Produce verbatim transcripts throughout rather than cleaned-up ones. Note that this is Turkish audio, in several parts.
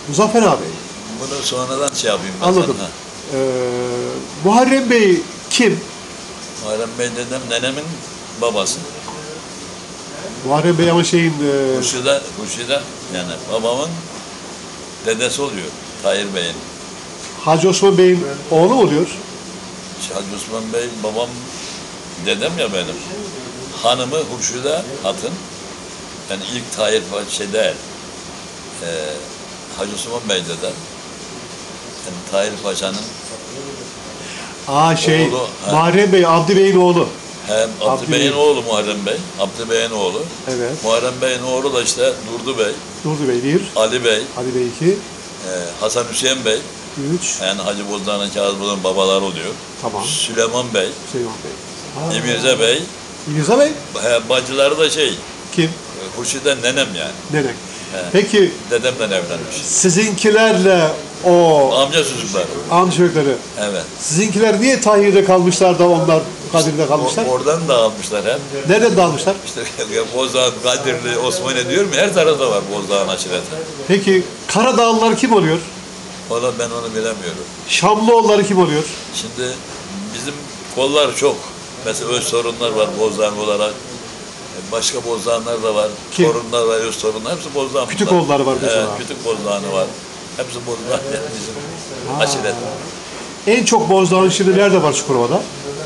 Muzaffer abi. Bunu sonradan şey yapayım ben. Anladım. Sana. Ee, Muharrem Bey kim? Muharrem Bey dedem nenemin babası. Muharrem Bey ama şeyin... E... Hurşida, Hurşida yani babamın dedesi oluyor. Tahir Bey'in. Hacı Osman Bey'in oğlu mu oluyor? Hacı Osman Bey babam dedem ya benim. Hanımı Hurşida Hatun. Yani ilk Tahir şey değil. Ee, Hacı Osman Bey dedem. Yani Tahir Paşa'nın Aa şey, oğlu, Muharrem Bey, Abdi Bey'in oğlu. Hem Abdi, Abdi Bey'in Bey. oğlu Muharrem Bey. Abdi Bey'in oğlu. Evet. Muharrem Bey'in oğlu da işte Durdu Bey. Durdu Bey bir. Ali Bey. Ali Bey iki. E, Hasan Hüseyin Bey. Üç. Yani Hacı Bozdağ'ın Kağızboz'un babaları oluyor. Tamam. Süleyman Bey. Süleyman Bey. İmirza Bey. İmirza Bey? He, bacıları da şey. Kim? Hurşit'ten nenem yani. Nenem. He. Peki. Dedemden evlenmiş. Sizinkilerle o... Amca çocukları. Amca çocukları. Evet. Sizinkiler niye Tahir'de kalmışlar da onlar Kadir'de kalmışlar? O, oradan da almışlar hem. Nereden de almışlar? İşte Bozdağ, Kadirli, Osmaniye diyorum ya her tarafta var Bozdağ'ın aşireti. Peki Karadağlılar kim oluyor? Valla ben onu bilemiyorum. Şamlıoğulları kim oluyor? Şimdi bizim kollar çok. Mesela öz sorunlar var Bozdağ olarak. Başka Bozdağlar da var. Kim? Torunlar var, öz torunlar. Hepsi Bozdağ. Kütük oğulları var mesela. Evet, Kütük Bozdağ'ı var. Hepsi Bozdağ bizim Ha. aşiret. En çok Bozdağ'ın şimdi nerede var Çukurova'da?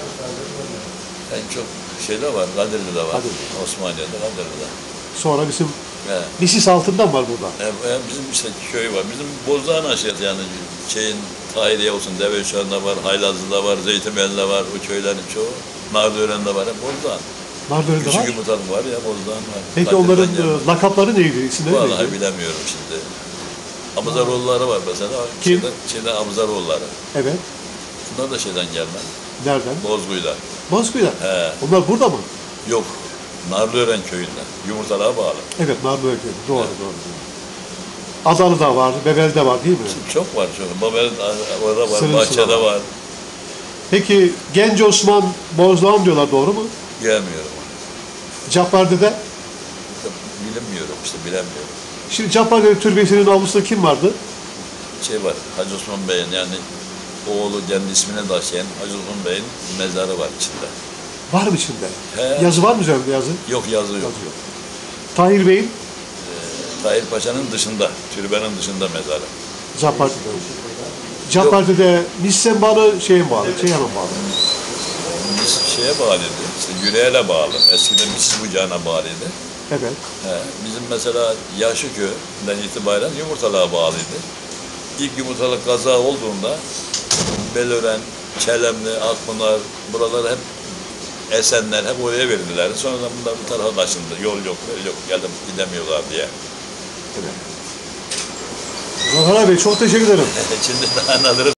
En çok şeyde var, Kadirli'de var. Kadirli. Osmaniye'de, Kadirli'de. Sonra bizim Evet. Misis altından var burada. Evet, bizim işte köy var. Bizim Bozdağ'ın aşireti yani şeyin Tahiriye olsun, Deveyşan'da var, Haylazlı'da var, Zeytinbeli'de var. O köylerin çoğu. Narlıören'de var. Hep Bozdağ. Narlıören'de var. Küçük Yumurtalık var ya Bozdağ'ın var. Peki Kadir'den onların gelmez. e, lakapları neydi? İsimleri Vallahi neydi? bilemiyorum şimdi. Abuzaroğulları var mesela. Kim? Şeyden, şeyden Abuzaroğulları. Evet. Bunlar da şeyden gelme. Nereden? Bozguy'dan. Bozkuyu'da. He. Onlar burada mı? Yok. Narlıören köyünden. Yumurtalığa bağlı. Evet, Narlıören köyü. Doğru, Evet. doğru. Adalı'da var, Bebel'de var değil mi? Çok var çok. Babel orada var, Sırın Bahçe'de sıra var. var. Peki Genç Osman Bozdağ'ın diyorlar, doğru mu? Bilemiyorum. Cabbarde'de? Bilemiyorum işte bilemiyorum. Şimdi Cappardede türbesinin avlusunda kim vardı? Şey var, Hacı Osman Bey'in yani oğlu kendi ismine taşıyan Hacı Osman Bey'in mezarı var içinde. Var mı içinde? He. Yazı var mı üzerinde yazı? Yok yazı yok. Yazı yok. Tahir Bey'in Ee, Tahir Paşa'nın dışında, türbenin dışında mezarı. Cabbarde'de. Cabbarde'de Nissen bağlı şeye mi bağlı? Şeye mi bağlı? Biz şeye bağlıydı, işte yüreğe bağlı. Eskiden Misis Bucağı'na bağlıydı. Evet. He, bizim mesela Yaşıköy'den itibaren Yumurtalığa bağlıydı. İlk Yumurtalık kaza olduğunda Belören, Çelemli, Akpınar, buralar hep Esenler hep oraya verildiler. Sonradan bunlar bu tarafa taşındı. Yol yok, yol yok, geldim gidemiyorlar diye. Evet. Zafer abi çok teşekkür ederim. Şimdi daha alırım.